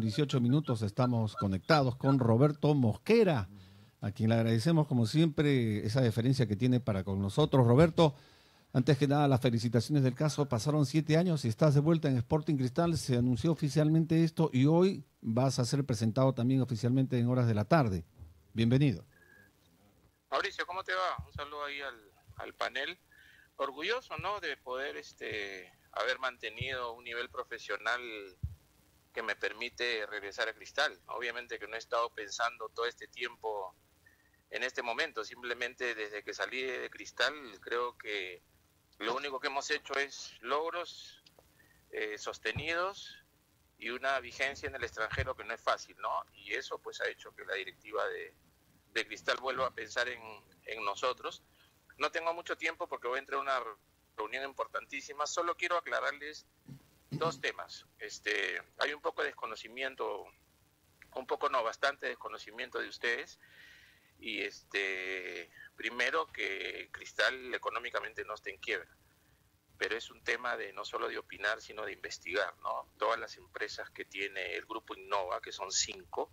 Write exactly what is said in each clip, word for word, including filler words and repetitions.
dieciocho minutos estamos conectados con Roberto Mosquera, a quien le agradecemos como siempre esa deferencia que tiene para con nosotros. Roberto, antes que nada las felicitaciones del caso, pasaron siete años y estás de vuelta en Sporting Cristal, se anunció oficialmente esto y hoy vas a ser presentado también oficialmente en horas de la tarde. Bienvenido. Mauricio, ¿cómo te va? Un saludo ahí al, al panel. Orgulloso, ¿no?, de poder este, haber mantenido un nivel profesional que me permite regresar a Cristal. Obviamente que no he estado pensando todo este tiempo en este momento, simplemente desde que salí de Cristal creo que lo único que hemos hecho es logros eh, sostenidos y una vigencia en el extranjero que no es fácil, ¿no? Y eso pues ha hecho que la directiva de, de Cristal vuelva a pensar en, en nosotros. No tengo mucho tiempo porque voy a entrar a una reunión importantísima, solo quiero aclararles dos temas. Este, hay un poco de desconocimiento, un poco no, bastante desconocimiento de ustedes. Y este, primero que Cristal económicamente no está en quiebra, pero es un tema de no solo de opinar, sino de investigar, ¿no? Todas las empresas que tiene el grupo Innova, que son cinco,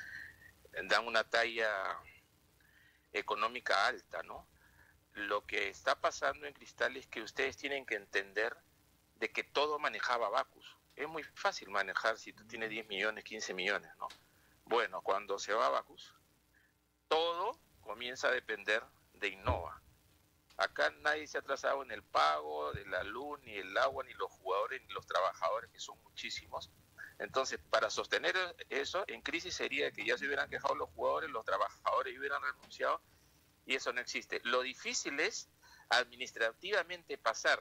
dan una talla económica alta, ¿no? Lo que está pasando en Cristal es que ustedes tienen que entender de que todo manejaba Bacus. Es muy fácil manejar si tú tienes diez millones, quince millones, ¿no? Bueno, cuando se va Bacus, todo comienza a depender de Innova. Acá nadie se ha atrasado en el pago de la luz, ni el agua, ni los jugadores, ni los trabajadores, que son muchísimos. Entonces, para sostener eso, en crisis sería que ya se hubieran quejado los jugadores, los trabajadores hubieran renunciado, y eso no existe. Lo difícil es administrativamente pasar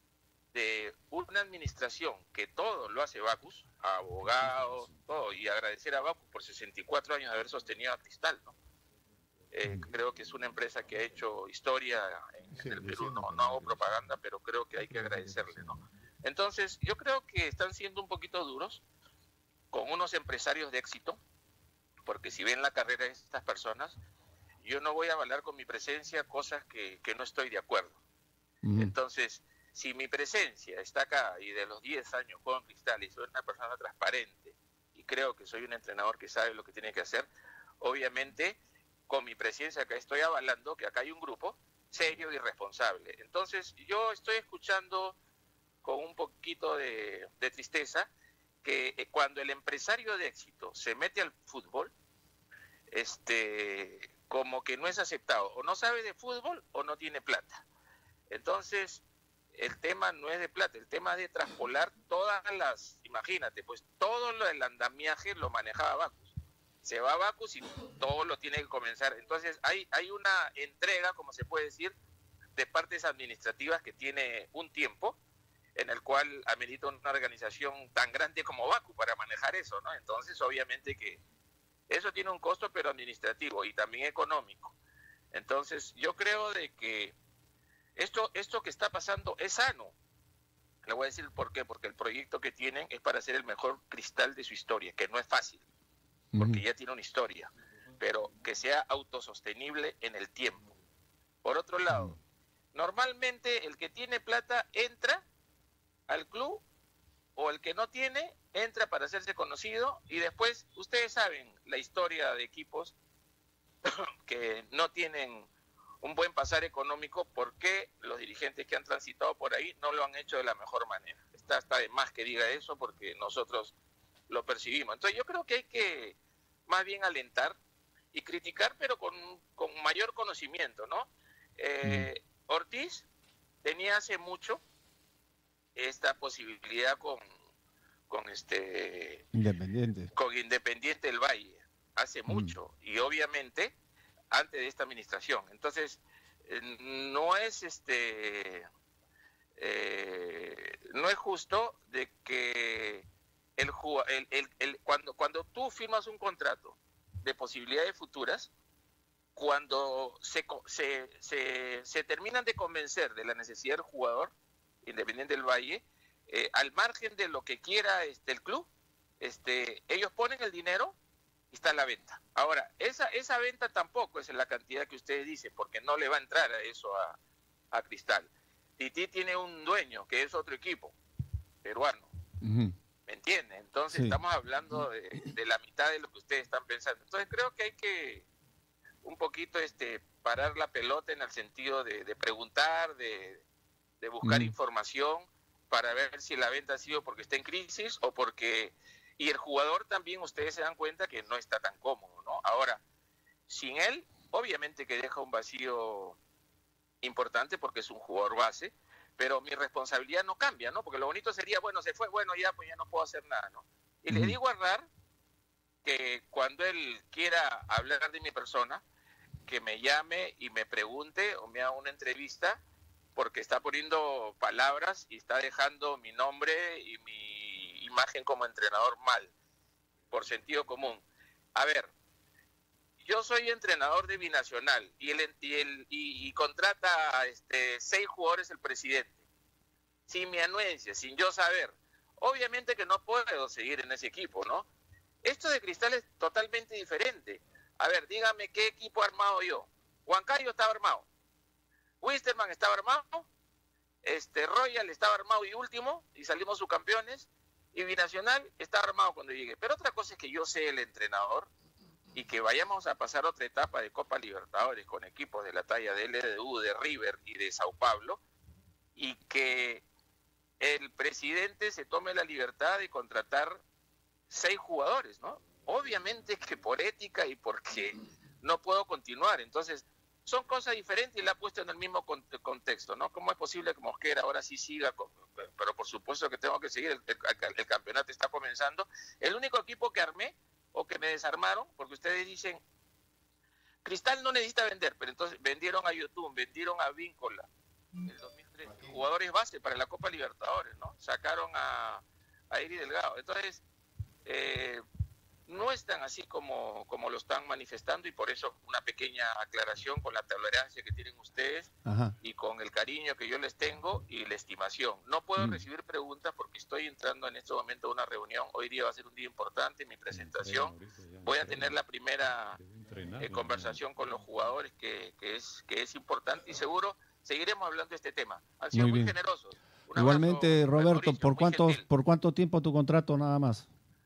de una administración que todo lo hace Bacus, abogados, todo, y agradecer a Bacus por sesenta y cuatro años de haber sostenido a Cristal, ¿no? Eh, creo que es una empresa que ha hecho historia en, en el Perú. No, no hago propaganda, pero creo que hay que agradecerle, ¿no? Entonces, yo creo que están siendo un poquito duros con unos empresarios de éxito, porque si ven la carrera de estas personas, yo no voy a avalar con mi presencia cosas que, que no estoy de acuerdo. Uh-huh. Entonces, si mi presencia está acá y de los diez años juego en Cristal y soy una persona transparente y creo que soy un entrenador que sabe lo que tiene que hacer, obviamente con mi presencia acá estoy avalando que acá hay un grupo serio y responsable. Entonces yo estoy escuchando con un poquito de, de tristeza que cuando el empresario de éxito se mete al fútbol, este, como que no es aceptado, o no sabe de fútbol o no tiene plata. Entonces el tema no es de plata, el tema es de traspolar todas las, imagínate, pues todo lo del andamiaje lo manejaba Bacus. Se va a Bacus y todo lo tiene que comenzar. Entonces hay, hay una entrega, como se puede decir, de partes administrativas que tiene un tiempo en el cual amerita una organización tan grande como Bacus para manejar eso, ¿no? Entonces obviamente que eso tiene un costo, pero administrativo y también económico. Entonces yo creo de que esto, esto que está pasando es sano. Le voy a decir por qué, porque el proyecto que tienen es para ser el mejor Cristal de su historia, que no es fácil, porque uh-huh. ya tiene una historia, pero que sea autosostenible en el tiempo. Por otro lado, uh-huh. normalmente el que tiene plata entra al club, o el que no tiene entra para hacerse conocido, y después ustedes saben la historia de equipos que no tienen un buen pasar económico, porque los dirigentes que han transitado por ahí no lo han hecho de la mejor manera. Está, está de más que diga eso, porque nosotros lo percibimos. Entonces yo creo que hay que más bien alentar y criticar, pero con, con mayor conocimiento, ¿no? Eh, Ortiz tenía hace mucho esta posibilidad con, con este Independiente. con Independiente del Valle, hace mucho, mm. y obviamente antes de esta administración. Entonces, eh, no es este eh, no es justo de que el, el, el, el cuando cuando tú firmas un contrato de posibilidades futuras, cuando se, se, se, se terminan de convencer de la necesidad del jugador Independiente del Valle, eh, al margen de lo que quiera este el club, este ellos ponen el dinero y está en la venta. Ahora, esa esa venta tampoco es en la cantidad que ustedes dicen, porque no le va a entrar a eso a, a Cristal. Tití tiene un dueño que es otro equipo peruano. Uh-huh. ¿Me entiendes? tiene. Entonces Sí. estamos hablando de, de la mitad de lo que ustedes están pensando. Entonces creo que hay que un poquito este parar la pelota en el sentido de, de preguntar, de, de buscar Mm. información para ver si la venta ha sido porque está en crisis o porque... Y el jugador también, ustedes se dan cuenta que no está tan cómodo, ¿no? Ahora, sin él, obviamente que deja un vacío importante porque es un jugador base, pero mi responsabilidad no cambia, ¿no? Porque lo bonito sería, bueno, se fue, bueno, ya, pues ya no puedo hacer nada, ¿no? Y Mm. le digo a Rar que cuando él quiera hablar de mi persona, que me llame y me pregunte o me haga una entrevista, porque está poniendo palabras y está dejando mi nombre y mi imagen como entrenador mal, por sentido común. A ver, yo soy entrenador de Binacional y, el, y, el, y, y contrata a este, seis jugadores el presidente, sin mi anuencia, sin yo saber. Obviamente que no puedo seguir en ese equipo, ¿no? Esto de Cristal es totalmente diferente. A ver, dígame qué equipo he armado yo. Huancayo estaba armado, Wisterman estaba armado, este Royal estaba armado y último, y salimos subcampeones, y Binacional estaba armado cuando llegué. Pero otra cosa es que yo sé el entrenador y que vayamos a pasar otra etapa de Copa Libertadores con equipos de la talla de L D U, de River y de Sao Paulo, y que el presidente se tome la libertad de contratar seis jugadores, ¿no? Obviamente que por ética y porque no puedo continuar. Entonces, son cosas diferentes y la ha puesto en el mismo contexto, ¿no? ¿Cómo es posible que Mosquera ahora sí siga? Con, pero por supuesto que tengo que seguir, el, el, el campeonato está comenzando. El único equipo que armé o que me desarmaron, porque ustedes dicen, Cristal no necesita vender, pero entonces vendieron a YouTube, vendieron a Víncola, el dos mil tres, jugadores base para la Copa Libertadores, ¿no? Sacaron a, a Iri Delgado. Entonces, eh, no es tan así como, como lo están manifestando, y por eso una pequeña aclaración con la tolerancia que tienen ustedes. Ajá. Y con el cariño que yo les tengo y la estimación. No puedo mm. recibir preguntas porque estoy entrando en este momento a una reunión. Hoy día va a ser un día importante, mi presentación. Voy a tener la primera eh, conversación con los jugadores que, que, es, que es importante, y seguro seguiremos hablando de este tema. Han sido muy, muy generosos. Un Igualmente, abrazo, Roberto, Mauricio, ¿por, cuántos, ¿por cuánto tiempo tu contrato nada más?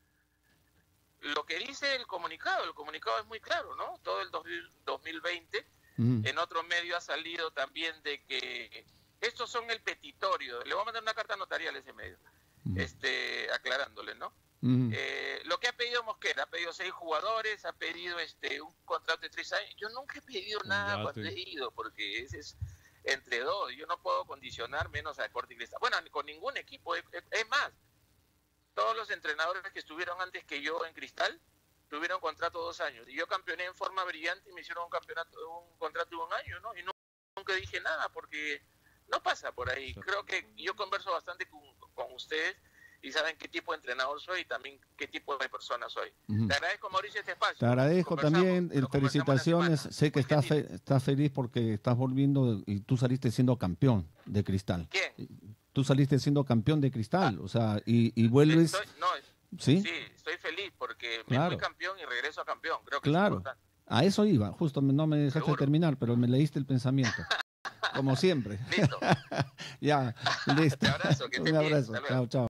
Lo que dice el comunicado, el comunicado es muy claro, ¿no? Todo el dos mil veinte, mm. en otro medio ha salido también de que estos son el petitorio. Le voy a mandar una carta notarial a ese medio, mm. este, aclarándole, ¿no? Mm. Eh, lo que ha pedido Mosquera, ha pedido seis jugadores, ha pedido este un contrato de tres años. Yo nunca he pedido nada cuando he ido, porque ese es entre dos. Yo no puedo condicionar menos a Corte Cristal. Bueno, con ningún equipo. Es, es más, todos los entrenadores que estuvieron antes que yo en Cristal tuvieron contrato de dos años. Y yo campeoné en forma brillante y me hicieron un campeonato, un contrato de un año, ¿no? Y no, nunca dije nada porque no pasa por ahí. Creo que yo converso bastante con, con ustedes y saben qué tipo de entrenador soy y también qué tipo de persona soy. Uh-huh. Te agradezco, Mauricio, este espacio. Te agradezco también, felicitaciones. Sé que estás, fe, estás feliz porque estás volviendo y tú saliste siendo campeón de Cristal. ¿Quién? Tú saliste siendo campeón de Cristal, ah, o sea, y, y vuelves... Estoy, no, ¿Sí? sí, estoy feliz porque claro. me fui campeón y regreso a campeón. Creo que claro, es importante. A eso iba, justo no me dejaste ¿Seguro? terminar, pero me leíste el pensamiento, como siempre. Listo. Ya, listo. Te abrazo, que te Un abrazo, chao, chao.